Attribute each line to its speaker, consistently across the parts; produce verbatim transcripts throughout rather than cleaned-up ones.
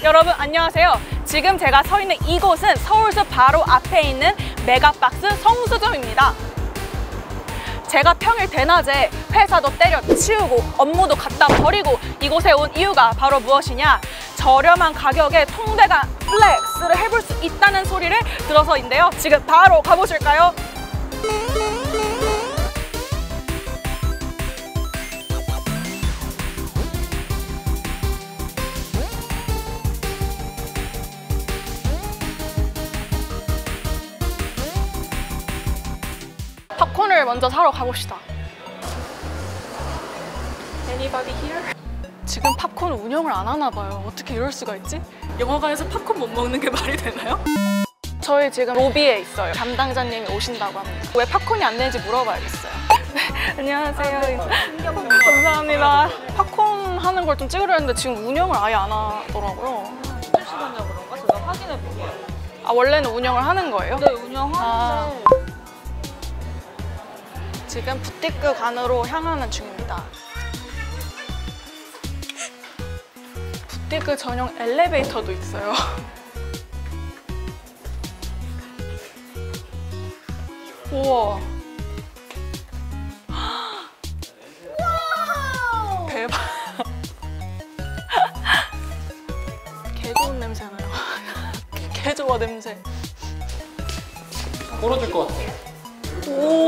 Speaker 1: 여러분 안녕하세요. 지금 제가 서 있는 이곳은 서울숲 바로 앞에 있는 메가박스 성수점입니다. 제가 평일 대낮에 회사도 때려치우고 업무도 갖다 버리고 이곳에 온 이유가 바로 무엇이냐? 저렴한 가격에 통대간 플렉스를 해볼 수 있다는 소리를 들어서인데요. 지금 바로 가보실까요? 팝콘을 먼저 사러 가봅시다. Anybody here? 지금 팝콘 운영을 안 하나 봐요. 어떻게 이럴 수가 있지? 영화관에서 팝콘 못 먹는 게 말이 되나요? 저희 지금 로비에 있어요. 담당자님이 오신다고 합니다. 왜 팝콘이 안 되는지 물어봐야겠어요. 네, 안녕하세요. 감사합니다. 팝콘 하는 걸 좀 찍으려 했는데 지금 운영을 아예 안 하더라고요.
Speaker 2: 실시간이라 그런가? 제가 확인해 볼게요.
Speaker 1: 아, 원래는 운영을 하는 거예요?
Speaker 2: 네, 운영하는데
Speaker 1: 아. 지금 부티크 관으로 향하는 중입니다. 부티크 전용 엘리베이터도 있어요. 우와. 대박. 개 좋은 냄새 나요. 개 좋아 냄새.
Speaker 3: 떨어질 것 같아.
Speaker 1: 오.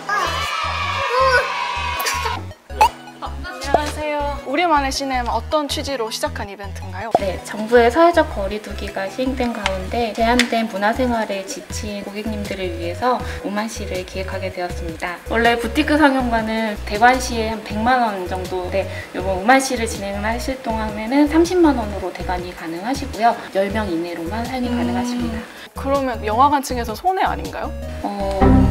Speaker 1: 안녕하세요. 우리만의 시네마 어떤 취지로 시작한 이벤트인가요?
Speaker 4: 네, 정부의 사회적 거리두기가 시행된 가운데 제한된 문화생활에 지친 고객님들을 위해서 우만시를 기획하게 되었습니다. 원래 부티크 상영관은 대관시에 한 백만 원 정도인데 이번 우만시를 진행을 하실 동안에는 삼십만 원으로 대관이 가능하시고요. 열 명 이내로만 사용이 음... 가능하십니다.
Speaker 1: 그러면 영화관 층에서 손해 아닌가요?
Speaker 4: 어...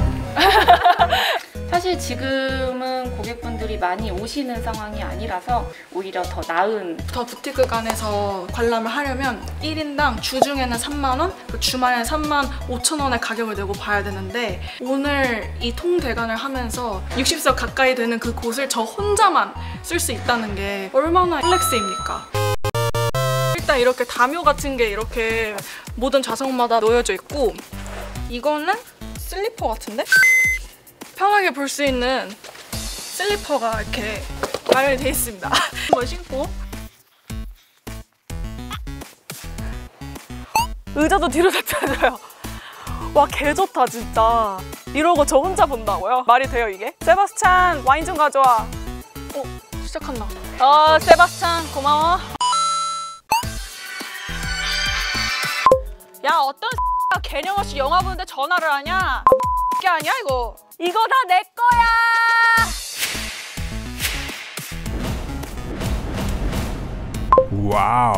Speaker 4: 사실 지금은 고객분들이 많이 오시는 상황이 아니라서 오히려 더 나은
Speaker 1: 더 부티크관에서 관람을 하려면 일 인당 주중에는 삼만 원, 주말에는 삼만 오천 원의 가격을 내고 봐야 되는데 오늘 이 통대관을 하면서 육십 석 가까이 되는 그 곳을 저 혼자만 쓸 수 있다는 게 얼마나 플렉스입니까? 일단 이렇게 담요 같은 게 이렇게 모든 좌석마다 놓여져 있고 이거는 슬리퍼 같은데? 편하게 볼 수 있는 슬리퍼가 이렇게 마련이 되어 있습니다. 한번 신고 의자도 뒤로 젖혀져요. 와, 개 좋다 진짜. 이러고 저 혼자 본다고요? 말이 돼요 이게? 세바스찬 와인 좀 가져와. 어, 시작한다. 어, 세바스찬 고마워. 야, 어떤 X가 개념 없이 영화 보는데 전화를 하냐? 게 아니야 이거. 이거 다 내 거야.
Speaker 5: 와우.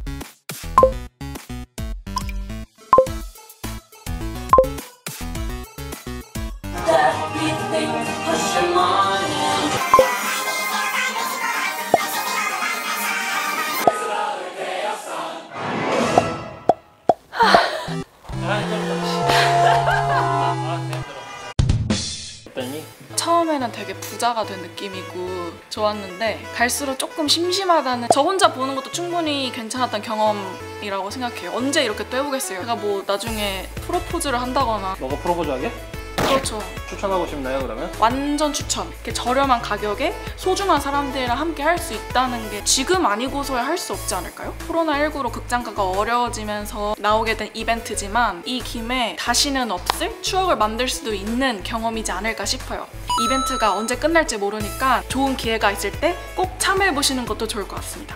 Speaker 1: 처음에는 되게 부자가 된 느낌이고 좋았는데 갈수록 조금 심심하다는, 저 혼자 보는 것도 충분히 괜찮았던 경험이라고 생각해요. 언제 이렇게 또 해보겠어요. 제가 뭐 나중에 프로포즈를 한다거나.
Speaker 3: 너가 프로포즈 하게?
Speaker 1: 그렇죠.
Speaker 3: 추천하고 싶나요 그러면?
Speaker 1: 완전 추천. 이렇게 저렴한 가격에 소중한 사람들이랑 함께 할 수 있다는 게 지금 아니고서야 할 수 없지 않을까요? 코로나십구로 극장가가 어려워지면서 나오게 된 이벤트지만 이 김에 다시는 없을 추억을 만들 수도 있는 경험이지 않을까 싶어요. 이벤트가 언제 끝날지 모르니까 좋은 기회가 있을 때 꼭 참여해보시는 것도 좋을 것 같습니다.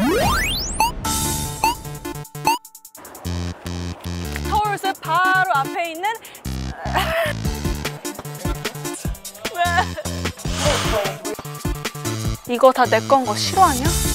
Speaker 1: 서울숲 바로 앞에 있는 이거 다 내 건 거 싫어하냐?